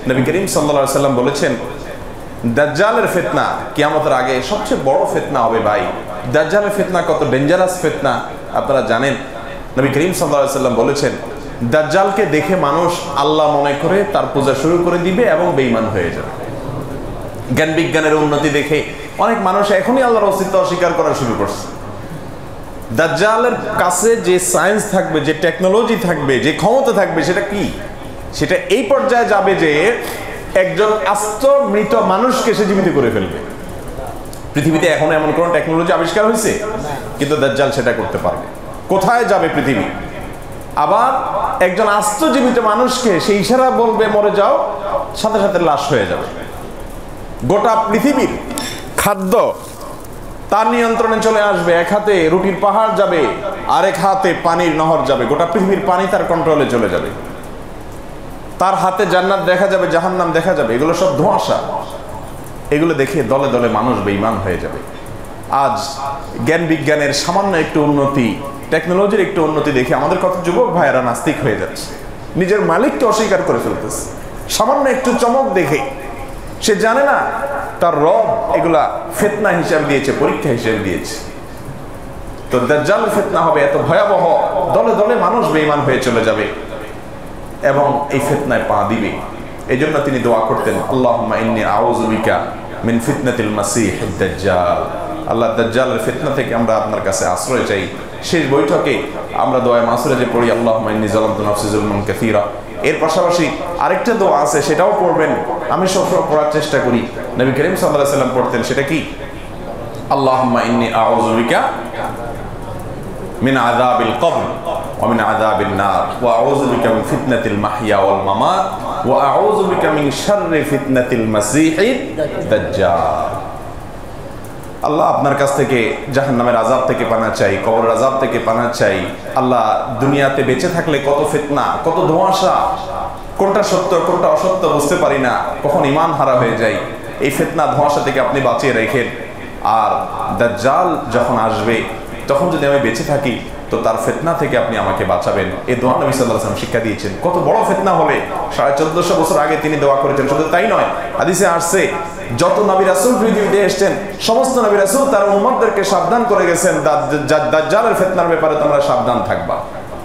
নবী করিম সাল্লাল্লাহু আলাইহি সাল্লাম বলেছেন, দাজ্জালের ফিতনা কিয়ামতের আগে সবচেয়ে বড় ফিতনা হবে ভাই। দাজ্জালের ফিতনা কত ডেঞ্জারাস ফিতনা আপনারা জানেন। নবী করিম সাল্লাল্লাহু আলাইহি সাল্লাম বলেছেন, দাজ্জালকে দেখে মানুষ আল্লাহ মনে করে তার পূজা শুরু করে দিবে এবং বেঈমান হয়ে যাবে। জ্ঞান বিজ্ঞানের উন্নতি দেখে অনেক মানুষ এখনই আল্লাহর অস্তিত্ব অস্বীকার করা শুরু করছে। দাজ্জালের কাছে যে সায়েন্স থাকবে, যে টেকনোলজি থাকবে, যে ক্ষমতা থাকবে, সেটা কি? সেটা এই পর্যায়ে যাবে যে একজন আস্ত মৃত মানুষকে সে জীবিত করে ফেলবে। পৃথিবীতে এখনো এমন কোন টেকনোলজি আবিষ্কার হয়েছে? কিন্তু দাজ্জাল সেটা করতে পারবে। কোথায় যাবে পৃথিবী? আবার একজন আস্ত জীবিত মানুষকে সেই ইশারা বলবে মরে যাও, সাথে সাথে লাশ হয়ে যাবে। গোটা পৃথিবীর খাদ্য তার নিয়ন্ত্রণে চলে আসবে। এক হাতে রুটির পাহাড় যাবে, আরেক হাতে পানির নহর যাবে। গোটা পৃথিবীর পানি তার কন্ট্রোলে চলে যাবে। তার হাতে জান্নাত দেখা যাবে, জাহান্নাম দেখা যাবে। এগুলো সব ধোঁয়াশা। এগুলো দেখে দলে দলে মানুষ বেঈমান হয়ে যাবে। আজ জ্ঞান বিজ্ঞানের সামান্য একটু উন্নতি, টেকনোলজির একটু উন্নতি দেখে আমাদের কত যুবক ভাইয়েরা নাস্তিক হয়ে যাচ্ছে, নিজের মালিককে অস্বীকার করে ফেলতেছে। সামান্য একটু চমক দেখে সে জানে না তার রব এগুলা ফিতনা হিসাবে দিয়েছে, পরীক্ষা হিসেবে দিয়েছে। তো দাজ্জাল ফিতনা হবে এত ভয়াবহ, দলে দলে মানুষ বেঈমান হয়ে চলে যাবে এবং এই ফিতনায় পা দিবে। এই জন্য তিনি দোয়া করতেন, আল্লাহুম্মা ইন্নী আউযু বিকা মিন ফিতনাতিল মাসীহিদ দাজ্জাল। আল্লাহ, দাজ্জালের ফিতনা থেকে আমরা আপনার কাছে আশ্রয় চাই। শেষ বৈঠকে আমরা দোয়া মাসুরা যে পড়ি, আল্লাহুম্মা ইন্নী যালামতু নাফসি যুলমান কাসীরা। এর পাশাপাশি আরেকটা দোয়া আছে, সেটাও পড়বেন। আমি সবসময় পড়ার চেষ্টা করি। নবী করিম সাল্লাল্লাহু আলাইহি সাল্লাম পড়তেন, সেটা কি? আল্লাহুম্মা ইন্নী আউযু বিকা মিন আযাবিল কবর ওয়া মিন আযাবিন নার ওয়া আউযু বিকা মিন ফিতনাতিল মাহইয়া ওয়াল মামাত ওয়া আউযু বিকা মিন শাররি ফিতনাতিল মাসীহিদ দাজ্জাল। আল্লাহ, আপনার কাছ থেকে জাহান্নামের আযাব থেকে পানা চাই, কবরের আযাব থেকে পানা চাই। আল্লাহ, দুনিয়াতে বেঁচে থাকলে কত ফিতনা, কত ধোঁয়াশা, কোনটা সত্য কোনটা অসত্য বুঝতে পারি না, কখন ঈমান হারা হয়ে যায়। এই ফিতনা ধোঁয়াশা থেকে আপনি বাঁচিয়ে রাখেন। আর দাজ্জাল যখন আসবে তখন যদি আমি বেঁচে থাকি তো তার ফিতনা থেকে আপনি আমাকে বাঁচাবেন। এই দোয়া নবী সাল্লাল্লাহু আলাইহি ওয়াসাল্লাম শিক্ষা দিয়েছেন। কত বড় ফিতনা হলে 1450 বছর আগে তিনি দোয়া করেছেন। শুধু তাই নয়, হাদিসে আসছে যত নবী রাসূল পৃথিবীতে এসেছেন সমস্ত নবী রাসূল তার উম্মতদেরকে সাবধান করে গেছেন, দাজ্জালের ফিতনার ব্যাপারে তোমরা সাবধান থাকবা।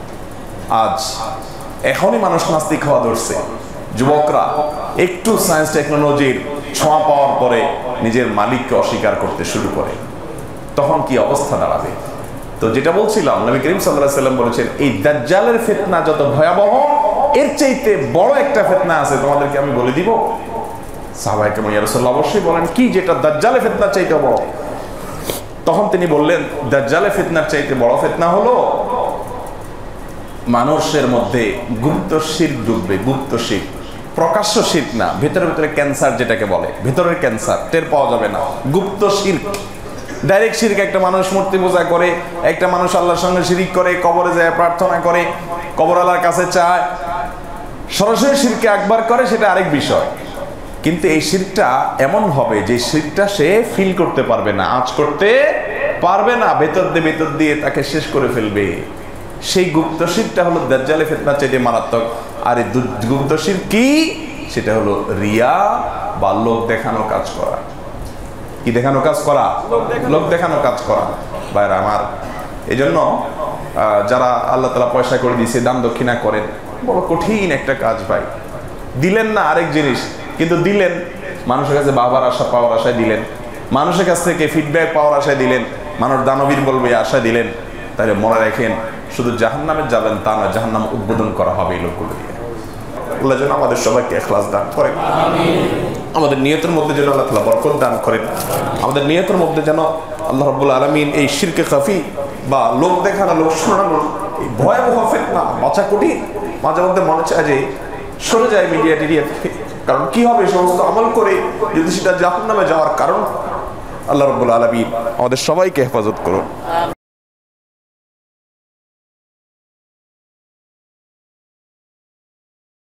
আজ এখনই মানুষ নাস্তিক হওয়া ধরছে। যুবকরা একটু সায়েন্স টেকনোলজির ছোঁয়া পাওয়ার পরে নিজের মালিককে অস্বীকার করতে শুরু করে। তখন কি অবস্থা দাঁড়াবে? তো যেটা বলছিলাম, নবী করিম সাল্লাল্লাহু আলাইহি সাল্লাম বলেছেন, এই দাজ্জালের ফিতনা যত ভয়াবহ, এর চাইতে বড় একটা ফিতনা আছে, তোমাদেরকে আমি বলে দিব। সাহাবায়ে কেরাম, ইয়া রাসূলুল্লাহ, অবশ্যই বলেন, কি যেটা দাজ্জালের ফিতনার চাইতে বড়? তখন তিনি বললেন, দাজ্জালের ফিতনার চাইতে বড় ফিতনা হলো মানুষের মধ্যে গুপ্ত শিরক ঢুকবে। গুপ্ত শিরক, প্রকাশ্য শিরক না, ভেতরে ভেতরে ক্যান্সার যেটাকে বলে, ভেতরের ক্যান্সার টের পাওয়া যাবে না। গুপ্ত শিরক, ডাইরেক্ট শিরক। একটা মানুষ মূর্তি পূজা করে, একটা মানুষ আল্লাহর সঙ্গে শিরিক করে, কবরে যায় প্রার্থনা করে, কবরওয়ালার কাছে চায়, সরাসরি শিরকে আকবার করে, সেটা আরেক বিষয়। কিন্তু এই শিরকটা এমন হবে যে শিরকটা সে ফিল করতে পারবে না, আঁচ করতে পারবে না, ভেতর দিয়ে তাকে শেষ করে ফেলবে। সেই গুপ্ত শিরকটা হলো দাজ্জালের ফিতনার চাইতে মারাত্মক। আর এই গুপ্ত শিরক কি? সেটা হলো রিয়া বা লোক দেখানো কাজ করা। কি দেখানো কাজ করা? লোক দেখানো কাজ করা। ভাইরা আমার, এই জন্য যারা আল্লাহ তাআলা পয়সা করে দিয়েছে দান দক্ষিণা করেন, বড় কঠিন একটা কাজ ভাই। দিলেন না আরেক জিনিস, কিন্তু দিলেন মানুষের কাছে বাবার আশা পাওয়ার আশায় দিলেন, মানুষের কাছ থেকে ফিডব্যাক পাওয়ার আশায় দিলেন, মানুষ দানবীর বলবে আশায় দিলেন। তাহলে মনে রাখেন, শুধু জাহান্নামে যাবেন তা না, জাহান্নাম উদ্বোধন করা হবে এই লোকগুলো দিয়ে। আল্লাহ যেন আমাদের সবাইকে ইখলাস দান করেন, আমাদের নিয়তের মধ্যে যেন আল্লাহ তাআলা বরকত দান করেন, আমাদের নিয়তের মধ্যে যেন আল্লাহ রাব্বুল আলামিন এই শিরকে খাফি বা লোক দেখানো, লোক শোনানোর এই ভয়াবহ ফিতনা বাঁচা কঠিন। মাঝে মধ্যে মনে চায় যে সরে যায় মিডিয়া টিডিয়া থেকে। কারণ কি হবে, সমস্ত আমল করে যদি সেটা জাহান্নামে যাওয়ার কারণ। আল্লাহ রাব্বুল আলামিন আমাদের সবাইকে হেফাজত করুন।